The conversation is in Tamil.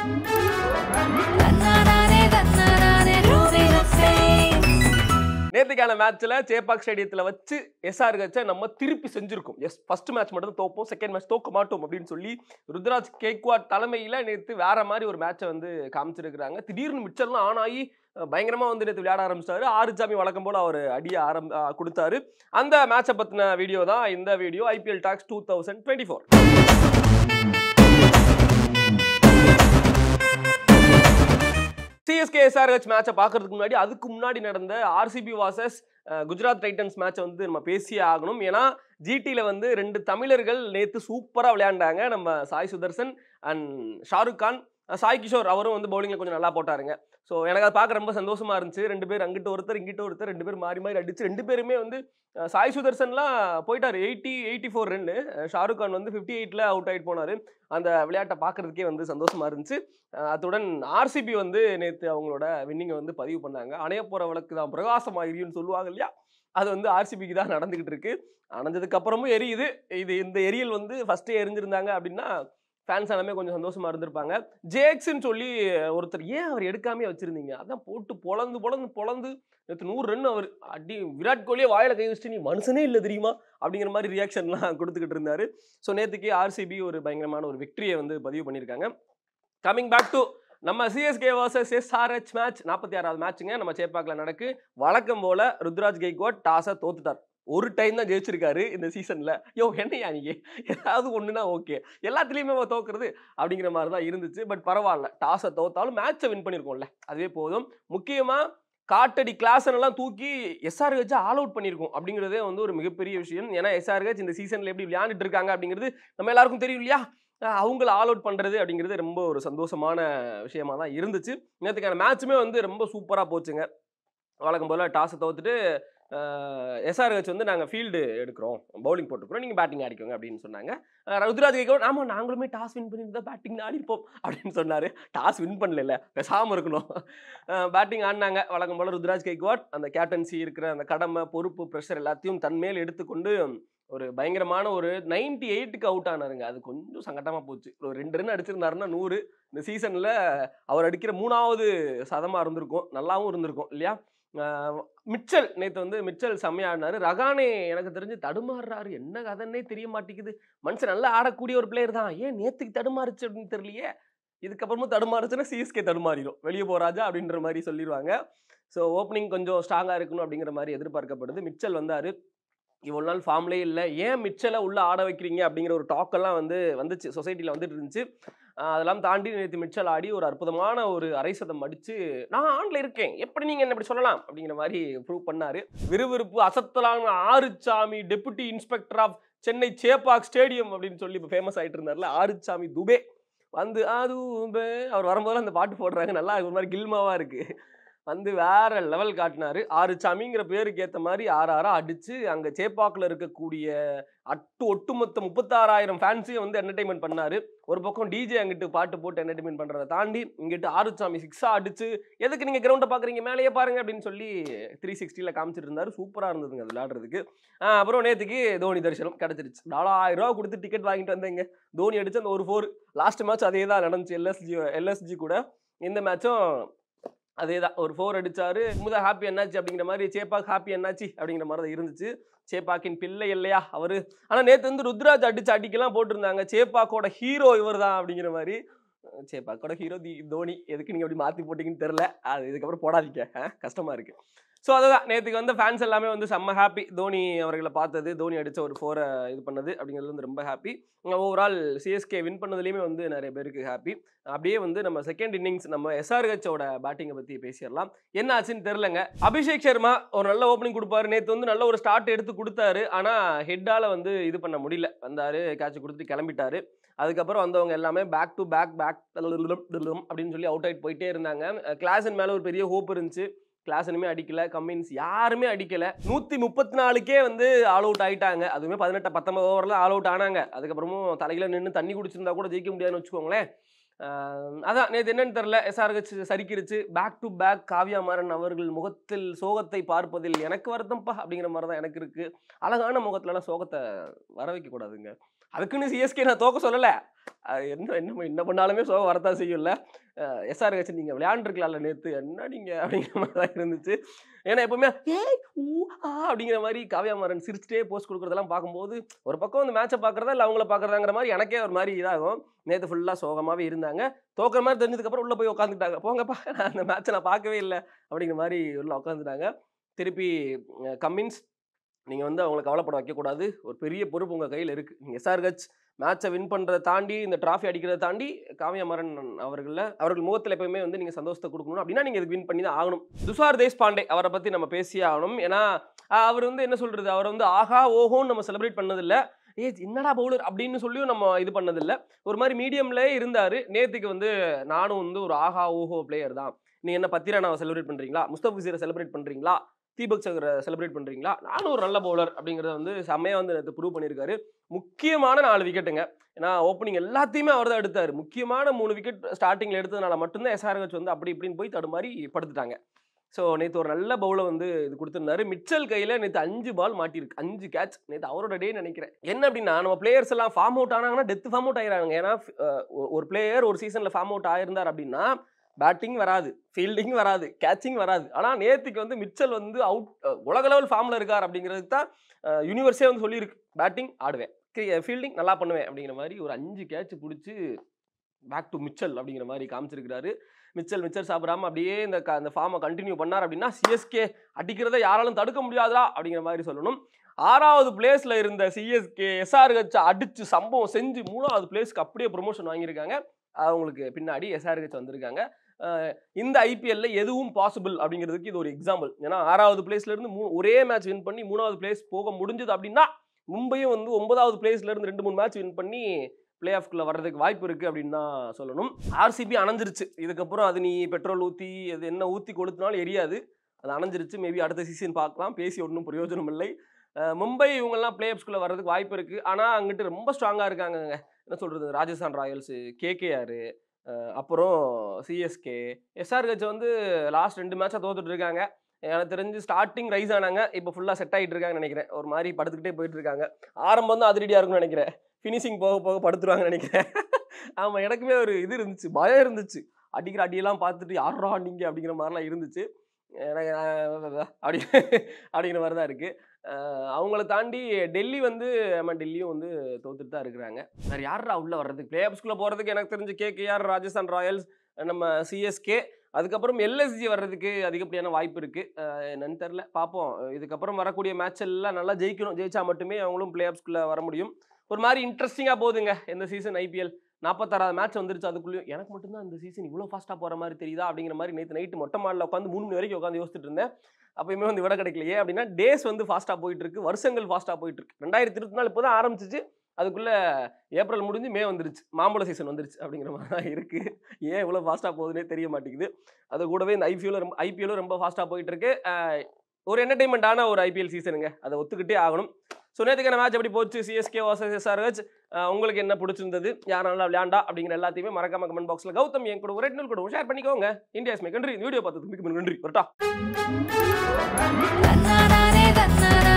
நேத்துக்கான மேட்ச்ல சேப்பாக் ஸ்டேடியத்துல வச்சு எஸ்ஆர்ஹெச்சை நம்ம திருப்பி செஞ்சிருக்கோம். எஸ் ஃபர்ஸ்ட் மேட்ச் மட்டும் தான் தோப்போம், செகண்ட் மேட்ச் தோக்க மாட்டோம் அப்படின்னு சொல்லி ருத்ராஜ் கேக்வாட் தலைமையில நேத்து வேற மாதிரி ஒரு மேட்சை வந்து காமிச்சிருக்காங்க. திடீர்னு மிச்சர்லாம் ஆன் ஆகி பயங்கரமா வந்து நேத்து விளையாட ஆரம்பிச்சாரு. ஆறுசாமி வழக்கம் போல அவர் அடிய கொடுத்தாரு. அந்த மேட்சை பத்தின வீடியோ தான் இந்த video. IPL talks 2024. CSK SRH மேட்சை பார்க்கறதுக்கு முன்னாடி அதுக்கு முன்னாடி நடந்த ஆர்சிபி வாசஸ் குஜராத் டைட்டன்ஸ் மேட்சை வந்து நம்ம பேசியே ஆகணும். ஏன்னா ஜிடியில் வந்து 2 தமிழர்கள் நேற்று சூப்பராக விளையாண்டாங்க. நம்ம சாய் சுதர்சன் அண்ட் ஷாருக் கான். சாய் கிஷோர் அவரும் வந்து பவுலிங்கில் கொஞ்சம் நல்லா போட்டாருங்க. ஸோ எனக்கு அதை பார்க்க ரொம்ப சந்தோஷமா இருந்துச்சு. 2 பேர் அங்கிட்ட ஒருத்தர் இங்கிட்ட ஒருத்தர் 2 பேர் மாறி மாறி அடிச்சு 2 பேருமே வந்து சாய் சுதர்சன்லாம் போயிட்டார் 84 ரன்னு. ஷாருக் கான் வந்து 58ல் அவுட் ஆகிட்டு போனார். அந்த விளையாட்டை பார்க்கறதுக்கே வந்து சந்தோஷமா இருந்துச்சு. அத்துடன் ஆர்சிபி வந்து நேற்று அவங்களோட வின்னிங்கை வந்து பதிவு பண்ணாங்க. அணைய போகிற விளக்கு தான் பிரகாசமாகிரின்னு சொல்லுவாங்க இல்லையா, அது வந்து ஆர்சிபிக்கு தான் நடந்துகிட்டு இருக்கு. அணைஞ்சதுக்கு அப்புறமும் எரியுது. இந்த எரியல் வந்து ஃபர்ஸ்டே எரிஞ்சிருந்தாங்க அப்படின்னா ஃபேன்ஸ் எல்லாமே கொஞ்சம் சந்தோஷமா இருந்திருப்பாங்க. ஜேக்ஸ்ன்னு சொல்லி ஒருத்தர் ஏன் அவர் எடுக்காமே வச்சிருந்தீங்க, அதான் போட்டு பொழந்து நேற்று 100 ரன் அவர் அடி. விராட் கோலியே வாயில கை வச்சுட்டு நீ மனுஷனே இல்லை தெரியுமா அப்படிங்கிற மாதிரி ரியாக்ஷன்லாம் கொடுத்துக்கிட்டு இருந்தாரு. ஸோ நேற்றுக்கே ஆர்சிபி ஒரு பயங்கரமான ஒரு விக்டரியை வந்து பதிவு பண்ணியிருக்காங்க. கமிங் பேக் டு நம்ம சிஎஸ்கே வர்சஸ் எஸ்ஆர்ஹெச் மேட்ச், 46வது மேட்சுங்க நம்ம சேப்பாக்கில் நடக்கு. வழக்கம் போல ருத்ராஜ் கெய்க்வாட் டாஸை தோத்துட்டார். ஒரு டைம் தான் ஜெயிச்சிருக்காரு இந்த சீசன்ல. என்னையா நீங்க ஏதாவது ஒண்ணுனா ஓகே, எல்லாத்துலயுமே தோக்குறது அப்படிங்கிற மாதிரி தான் இருந்துச்சு. பட் பரவாயில்ல, டாஸை தோத்தாலும் மேட்சை வின் பண்ணியிருக்கோம்ல, அதுவே போதும். முக்கியமா காட்டடி கிளாஸன் எல்லாம் தூக்கி எஸ்ஆர்ஹெச் ஆல் அவுட் பண்ணியிருக்கோம் அப்படிங்கிறதே வந்து ஒரு மிகப்பெரிய விஷயம். ஏன்னா எஸ்ஆர்ஹெச் இந்த சீசன்ல எப்படி விளையாண்டுட்டு இருக்காங்க அப்படிங்கிறது நம்ம எல்லாருக்கும் தெரியும் இல்லையா. அவங்கள ஆல் அவுட் பண்ணுறது அப்படிங்கிறது ரொம்ப ஒரு சந்தோஷமான விஷயமா தான் இருந்துச்சு. நேற்றுக்கான மேட்சுமே வந்து ரொம்ப சூப்பராக போச்சுங்க. வழக்கம் போல் டாஸை தோத்துட்டு எஸ்ஆர்ஹெச் வந்து நாங்கள் ஃபீல்டு எடுக்கிறோம், பவுலிங் போட்டுக்கிறோம், நீங்கள் பேட்டிங் ஆடிக்கோங்க அப்படின்னு சொன்னாங்க. ருத்ராஜ் கெய்க்வாட் ஆமாம் நாங்களுமே டாஸ் வின் பண்ணிட்டு தான் பேட்டிங் ஆடிப்போம் அப்படின்னு சொன்னார். டாஸ் வின் பண்ணல, பேசாமல் இருக்கணும். பேட்டிங் ஆடினாங்க வழக்கம் போல் ருத்ராஜ் கெய்க்வாட். அந்த கேப்டன்சி இருக்கிற அந்த கடமை, பொறுப்பு, ப்ரெஷர் எல்லாத்தையும் தன்மேல் எடுத்துக்கொண்டு ஒரு பயங்கரமான ஒரு 98க்கு அவுட் ஆனாருங்க. அது கொஞ்சம் சங்கட்டமாக போச்சு. ஒரு 2 ரன் அடிச்சிருந்தாருன்னா 100. இந்த சீசனில் அவர் அடிக்கிற 3வது சதமாக இருந்திருக்கும், நல்லாவும் இருந்திருக்கும் இல்லையா. மிச்சல் நேற்று வந்து மிச்சல் செம்மையாடினாரு. ரகானே எனக்கு தெரிஞ்சு தடுமாறுறாரு, என்ன கதைன்னே தெரிய மாட்டேங்குது. மனுஷன் நல்லா ஆடக்கூடிய ஒரு பிளேயர் தான், ஏன் நேற்றுக்கு தடுமாறுச்சு அப்படின்னு தெரியலையே. இதுக்கப்புறமும் தடுமாறுச்சுன்னா சிஎஸ்கே தடுமாறிடும், வெளியே போராஜா அப்படின்ற மாதிரி சொல்லிடுவாங்க. ஸோ ஓப்பனிங் கொஞ்சம் ஸ்ட்ராங்காக இருக்கணும் அப்படிங்கிற மாதிரி எதிர்பார்க்கப்படுது. மிச்சல் வந்தார், இவ்வளோ நாள் ஃபார்ம்லேயே இல்லை, ஏன் மிச்சலை உள்ளே ஆட வைக்கிறீங்க அப்படிங்கிற ஒரு டாக்கெல்லாம் வந்துச்சு, சொசைட்டியில் வந்துட்டு இருந்துச்சு. அதெல்லாம் தாண்டி நேற்று மிச்சல் ஆடி ஒரு அற்புதமான ஒரு அரை சதம் அடித்து நான் ஆன்ல இருக்கேன், எப்படி நீங்கள் என்ன இப்படி சொல்லலாம் அப்படிங்கிற மாதிரி ப்ரூவ் பண்ணார். விறுவிறுப்பு அசத்தலான Arusamy, deputy inspector of Chennai Chepauk stadium அப்படின்னு சொல்லி இப்போ ஃபேமஸ் ஆகிட்டு இருந்தார்ல ஆறுசாமி துபே வந்து அதுவே அவர் வரும்போது அந்த பாட்டு போடுறாங்க, நல்லா ஒரு மாதிரி கில்மாவாக இருக்குது. வந்து வேற லெவல் காட்டினாரு. ஆறுசாமிங்கிற பேருக்கு ஏற்ற மாதிரி 6 அடிச்சு அங்கே சேப்பாக்கில் இருக்கக்கூடிய ஒட்டுமொத்த 36,000 ஃபேன்ஸையும் வந்து என்டர்டைன்மெண்ட் பண்ணாரு. ஒரு பக்கம் டிஜே அங்கிட்டு பாட்டு போட்டு என்டர்டைன்மெண்ட் பண்ணுறதை தாண்டி இங்கிட்டு ஆறுசாமி 6 அடிச்சு எதுக்கு நீங்கள் கிரவுண்டை பார்க்குறீங்க, மேலேயே பாருங்க அப்படின்னு சொல்லி 360ல் காமிச்சிட்டு இருந்தாரு. சூப்பராக இருந்ததுங்க அது விளையாடுறதுக்கு. அப்புறம் நேற்றுக்கு தோனி தரிசனம் கிடச்சிருச்சு. 4000 ரூபா கொடுத்து டிக்கெட் வாங்கிட்டு வந்தேங்க. தோனி அடிச்சு அந்த ஒரு 4. லாஸ்ட் மேட்ச் அதே தான் நடந்துச்சு எல்எஸ்ஜி கூட. இந்த மேட்சும் அதே தான், ஒரு 4 அடிச்சாரு. முதல் ஹாப்பி என்னாச்சு அப்படிங்கிற மாதிரி, சேப்பாக் ஹாப்பி என்னாச்சு அப்படிங்கிற மாதிரி தான் இருந்துச்சு. சேப்பாக்கின் பிள்ளை இல்லையா அவரு. ஆனால் நேற்று வந்து ருத்ராஜ் அடிக்கலாம் போட்டிருந்தாங்க, சேப்பாக்கோட ஹீரோ இவர் தான் அப்படிங்கிற மாதிரி. சேப்பாக்கோட ஹீரோ தோனி, எதுக்கு நீங்கள் அப்படி மாற்றி போட்டிங்கன்னு தெரில. அது இதுக்கப்புறம் போடாதீங்க, கஷ்டமாக இருக்குது. ஸோ அதுதான் நேற்றுக்கு வந்து ஃபேன்ஸ் எல்லாமே வந்து செம்ம ஹாப்பி. தோனி அவர்களை பார்த்தது, தோனி அடித்த ஒரு 4 இது பண்ணது அப்படிங்கிறது வந்து ரொம்ப ஹாப்பி. ஓவரால் சிஎஸ்கே வின் பண்ணதுலேயுமே வந்து நிறைய பேருக்கு ஹாப்பி. அப்படியே வந்து நம்ம செகண்ட் இன்னிங்ஸ் நம்ம எஸ்ஆர்ஹெச்சோட பேட்டிங்கை பற்றி பேசிடலாம். என்ன ஆச்சுன்னு தெரிலங்க. அபிஷேக் சர்மா ஒரு நல்ல ஓப்பனிங் கொடுப்பாரு. நேற்று வந்து நல்ல ஒரு ஸ்டார்ட் எடுத்து கொடுத்தாரு. ஆனால் ஹெட்டால் வந்து இது பண்ண முடியல. வந்தார், கேட்ச் கொடுத்துட்டு கிளம்பிட்டாரு. அதுக்கப்புறம் வந்தவங்க எல்லாமே பேக் டு பேக் அப்படின்னு சொல்லி அவுட் ஆகிட்டு போயிட்டே இருந்தாங்க. கிளாஸன் மேலே ஒரு பெரிய ஹோப் இருந்துச்சு. கிளாஸனுமே அடிக்கல, கம்மின்ஸ் யாருமே அடிக்கல. 134க்கே வந்து ஆல் அவுட் ஆகிட்டாங்க. அதுவுமே 18-19 ஓவரில் ஆல் அவுட் ஆனாங்க. அதுக்கப்புறமும் தலையில் நின்று தண்ணி குடிச்சிருந்தா கூட ஜெயிக்க முடியாதுன்னு வச்சுக்கோங்களேன். அதான் நேற்று என்னன்னு தெரில, எஸ்ஆர்ஹெச் சரிக்கிருச்சு. Back to back Kavya Maran அவர்கள் முகத்தில் சோகத்தை பார்ப்பதில் எனக்கு வருத்தம்ப்பா அப்படிங்கிற மாதிரி தான் எனக்கு இருக்குது. அழகான முகத்துலலாம் சோகத்தை வர வைக்கக்கூடாதுங்க. அதுக்குன்னு சிஎஸ்கே நான் தோக்க சொல்லலை. என்ன பண்ணாலுமே சோகம் வரத்தான் செய்யும்ல. எஸ்ஆர்ஹெச் நீங்க விளையாண்டுருக்கலாம்ல நேத்து, என்ன நீங்க அப்படிங்கிற மாதிரி தான் இருந்துச்சு. ஏன்னா எப்பவுமே ஏய் ஊ ஆ அப்படிங்கிற மாதிரி காவ்யா மாறன் சிரிச்சுட்டே போஸ்ட் கொடுக்குறதெல்லாம் பார்க்கும்போது ஒரு பக்கம் வந்து மேட்சை பார்க்குறதா இல்லை அவங்கள பார்க்குறதாங்கிற மாதிரி எனக்கே ஒரு மாதிரி இதாகும். நேற்று ஃபுல்லாக சோகமாகவே இருந்தாங்க. தோக்குற மாதிரி தெரிஞ்சதுக்கப்புறம் உள்ளே போய் உட்காந்துட்டாங்க. போங்கப்பா நான் அந்த மேட்சை நான் பார்க்கவே இல்லை அப்படிங்கிற மாதிரி உள்ளே உட்காந்துட்டாங்க. திருப்பி கம்மின்ஸ் நீங்கள் வந்து அவங்களை கவலைப்பட வைக்கக்கூடாது. ஒரு பெரிய பொறுப்பு உங்கள் கையில் இருக்குது. நீங்கள் எஸ்ஆர்ஹெச் மேட்சை வின் பண்ணுறதை தாண்டி இந்த ட்ராஃபி அடிக்கிறத தாண்டி காவ்யா மாறன் அவர்கள் முகத்தில் எப்பவுமே வந்து நீங்கள் சந்தோஷத்தை கொடுக்கணும் அப்படின்னா நீங்கள் இதுக்கு வின் பண்ணி தான் ஆகணும். துஷார் தேஷ்பாண்டே அவரை பற்றி நம்ம பேசியே ஆகணும். ஏன்னா அவர் வந்து என்ன சொல்கிறது, அவர் வந்து ஆஹா ஓஹோன்னு நம்ம செலிப்ரேட் பண்ணதில்லை. என்னடா பவுலர் அப்படின்னு சொல்லியும் நம்ம இது பண்ணதில்லை. ஒரு மாதிரி மீடியம்லேயே இருந்தார். நேற்றுக்கு வந்து நானும் வந்து ஒரு ஆஹா ஓஹோ பிளேயர் தான். நீங்கள் என்ன பத்திரானாவை செலிப்ரேட் பண்ணுறீங்களா, முஸ்தபிசரை செலிப்ரேட் பண்ணுறீங்களா, தீபக் சகரை செலிப்ரேட் பண்ணுறீங்களா, நானும் ஒரு நல்ல பவுலர் அப்படிங்கிறத வந்து செம்மையாக வந்து நேற்று ப்ரூவ் பண்ணியிருக்காரு. முக்கியமான 4 விக்கெட்டுங்க. ஏன்னா ஓப்பனிங் எல்லாத்தையுமே அவர் தான் எடுத்தார். முக்கியமான 3 விக்கெட் ஸ்டார்டிங்கில் எடுத்ததுனால மட்டும்தான் எஸ்ஆர்ஹெச் வந்து அப்படி இப்படின்னு போய் தடுமாறி படுத்துட்டாங்க. ஸோ நேற்று ஒரு நல்ல பவுலர் வந்து இது கொடுத்துருந்தாரு. மிச்சல் கையில் நேற்று 5 பால் மாட்டிருக்கு, 5 கேட்ச். நேற்று அவரோட டே நினைக்கிறேன். என்ன அப்படின்னா நம்ம பிளேயர்ஸ் எல்லாம் ஃபார்ம் அவுட் ஆனாங்கன்னா டெத் ஃபார்ம் அவுட் ஆகிறாங்க. ஏன்னா ஒரு பிளேயர் ஒரு சீசனில் ஃபார்ம் அவுட் ஆயிருந்தார் அப்படின்னா பேட்டிங் வராது, ஃபீல்டிங் வராது, கேட்சிங் வராது. ஆனால் நேற்றுக்கு வந்து மிச்சல் வந்து அவுட் உலக லெவல் ஃபார்மில் இருக்கார் அப்படிங்கிறதுக்கு தான் யூனிவர்ஸே வந்து சொல்லியிருக்கு. பேட்டிங் ஆடுவேன், ஃபீல்டிங் நல்லா பண்ணுவேன் அப்படிங்கிற மாதிரி ஒரு 5 கேட்ச் பிடிச்சி பேக் டு மிச்சல் அப்படிங்கிற மாதிரி காமிச்சிருக்கிறாரு. மிச்சல் சாப்பிடாம அப்படியே இந்த ஃபார்மை கண்டினியூ பண்ணார் அப்படின்னா சிஎஸ்கே அடிக்கிறத யாராலும் தடுக்க முடியாதா அப்படிங்கிற மாதிரி சொல்லணும். 6வது பிளேஸில் இருந்த சிஎஸ்கே எஸ்ஆர்ஹெச் அடிச்சு சம்பவம் செஞ்சு 3வது பிளேஸ்க்கு அப்படியே ப்ரொமோஷன் வாங்கியிருக்காங்க. அவங்களுக்கு பின்னாடி எஸ்ஆர்ஹெச் வந்திருக்காங்க. இந்த ஐபிஎல்ல எதுவும் பாசிபிள் அப்படிங்கிறதுக்கு இது ஒரு எக்ஸாம்பிள். ஏன்னா 6வது பிளேஸ்ல இருந்து ஒரே மேட்ச் வின் பண்ணி 3வது பிளேஸ் போக முடிஞ்சது அப்படின்னா மும்பையும் வந்து 9வது பிளேஸ்ல இருந்து 2-3 மேட்ச் வின் பண்ணி பிளே ஆஃப்குள்ள வர்றதுக்கு வாய்ப்பு இருக்கு அப்படின்னு தான் சொல்லணும். ஆர்சிபி அணைஞ்சிருச்சு. இதுக்கப்புறம் அது நீ பெட்ரோல் ஊற்றி அது என்ன ஊற்றி கொளுத்தினாலும் எரியாது. அது அணைஞ்சிருச்சு. மேபி அடுத்த சீசன் பார்க்கலாம். பேசி ஒன்றும் பிரயோஜனம் இல்லை. மும்பை இவங்கெல்லாம் பிளே ஆஃப்ஸ்குள்ள வர்றதுக்கு வாய்ப்பு இருக்கு. ஆனால் அங்கிட்டு ரொம்ப ஸ்ட்ராங்காக இருக்காங்க. என்ன சொல்றது, ராஜஸ்தான் ராயல்ஸு, கேகேஆர், அப்புறம் சிஎஸ்கே, எஸ்ஆர்ஹெச் வந்து லாஸ்ட் 2 மேட்சாக தோத்துட்டு இருக்காங்க. எனக்கு தெரிஞ்சு ஸ்டார்டிங் ரைஸ் ஆனாங்க, இப்போ ஃபுல்லாக செட் ஆகிட்டு இருக்காங்கன்னு நினைக்கிறேன். ஒரு மாதிரி படுத்துக்கிட்டே போயிட்டு இருக்காங்க. ஆரம்பம் தான் அதிரடியாக இருக்கும்னு நினைக்கிறேன். ஃபினிஷிங் போக போக படுத்துருவாங்கன்னு நினைக்கிறேன். ஆமாம், எனக்குமே ஒரு இது இருந்துச்சு, பயம் இருந்துச்சு. அடிக்கிற அடியெல்லாம் பார்த்துட்டு யாரா நீங்கள் அப்படிங்கிற மாதிரிலாம் இருந்துச்சு. எனக்கு அப்படி அப்படிங்கிற மாதிரி தான் இருக்குது. அவங்கள தாண்டி டெல்லி வந்து டெல்லியும் வந்து தோத்துட்டு தான் இருக்கிறாங்க. வேறு யாரா உள்ளே வர்றதுக்கு பிளே ஆஃப்ஸ்குள்ளே போகிறதுக்கு எனக்கு தெரிஞ்சு கேகேஆர், ராஜஸ்தான் ராயல்ஸ், நம்ம சிஎஸ்கே, அதுக்கப்புறம் எல்எஸ்ஜி வர்றதுக்கு அதிகப்படியான வாய்ப்பு இருக்குது. என்னன்னு தெரில, பார்ப்போம். இதுக்கப்புறம் வரக்கூடிய மேட்ச் எல்லாம் நல்லா ஜெயிக்கணும். ஜெயிச்சா மட்டுமே அவங்களும் பிளே ஆஃப்ஸ்குள்ளே வர முடியும். ஒரு மாதிரி இன்ட்ரெஸ்டிங்காக போகுதுங்க இந்த சீசன் ஐபிஎல். 46வது மேட்ச் வந்துருச்சு. அதுக்குள்ளேயும் எனக்கு மட்டும்தான் இந்த சீசன் இவ்வளோ ஃபாஸ்ட்டாக போகிற மாதிரி தெரியுதா அப்படிங்கிற மாதிரி நேற்று நைட்டு மொட்டை மாடில் உட்காந்து 3 மணி வரைக்கும் உட்காந்து யோசிச்சுட்டு இருந்தேன். அப்பயுமே வந்து விட கிடைக்கலையே அப்படின்னா டேஸ் வந்து ஃபாஸ்ட்டாக போயிட்டு இருக்கு, வருஷங்கள் ஃபாஸ்ட்டாக போயிட்டு இருக்கு. 2024 இப்போ தான் ஆரம்பிச்சிச்சு. அதுக்குள்ளே ஏப்ரல் முடிஞ்சு மே வந்துருச்சு, மாம்பழ சீசன் வந்துருச்சு அப்படிங்கிற மாதிரி தான் இருக்குது. ஏன் இவ்வளோ ஃபாஸ்ட்டாக போகுதுன்னே தெரிய மாட்டேங்குது. அது கூடவே இந்த ஐபிஎல்லும் ரொம்ப ஃபாஸ்ட்டாக போயிட்டு இருக்கு. ஒரு என்டர்டைன்மெண்ட்டான ஒரு ஐபிஎல் சீசனுங்க, அதை ஒத்துக்கிட்டே ஆகணும். ஸோ நேற்றுக்கான மேட்ச் எப்படி போச்சு, சிஎஸ்கே vs எஸ்ஆர்ஹெச், உங்களுக்கு என்ன பிடிச்சிருந்தது, யார் நல்லா விளையாண்டா அப்படிங்கிற எல்லாத்தையுமே மறக்காம கமெண்ட் பாக்ஸில் கௌதம் என் கூட ரெட் நூல் கூட ஷேர் பண்ணிக்கோங்க. India is my country. Video பார்த்ததுக்கு மிக நன்றி. வரட்டா.